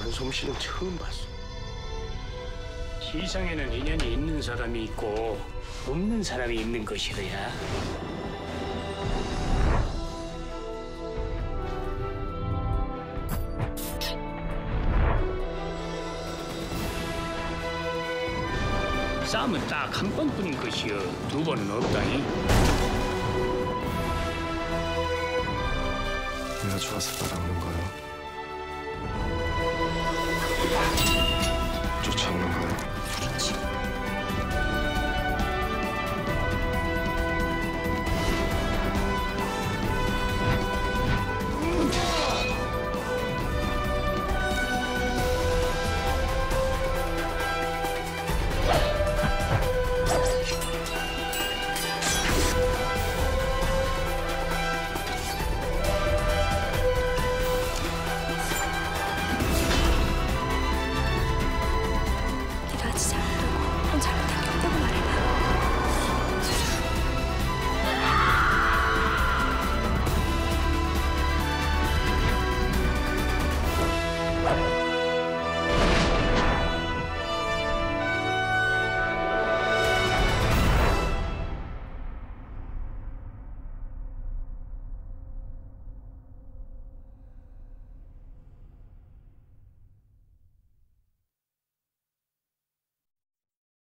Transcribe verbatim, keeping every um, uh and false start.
하는 솜씨는 처음 봤어. 세상에는 인연이 있는 사람이 있고 없는 사람이 있는 것이래야. 싸움은 딱 한 번뿐인 것이여 두 번은 없다니. 내가 좋아서 따라오는 거예요.